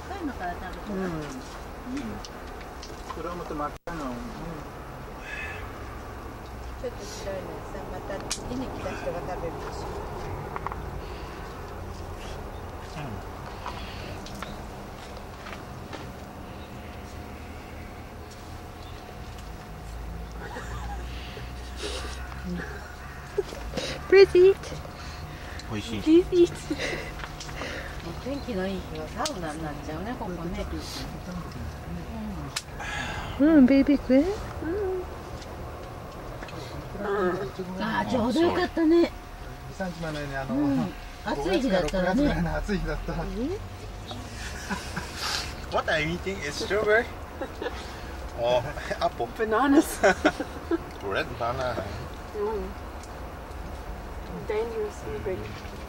赤いのから食べて。 これはまた真っ赤なの。 ちょっと白いのさ、また次に来た人が食べるでしょ。 Brit eat. 美味しい。 Please eat. 天気のいい日はサウナになっちゃうね、ここね。 Baby Brit. ああ、ちょうどよかったね。 2、3日前のように暑い日だったらね。 暑い日だった。 What are you eating? Is strawberry? Or apple? Bananas. Red banana. Dangerously big.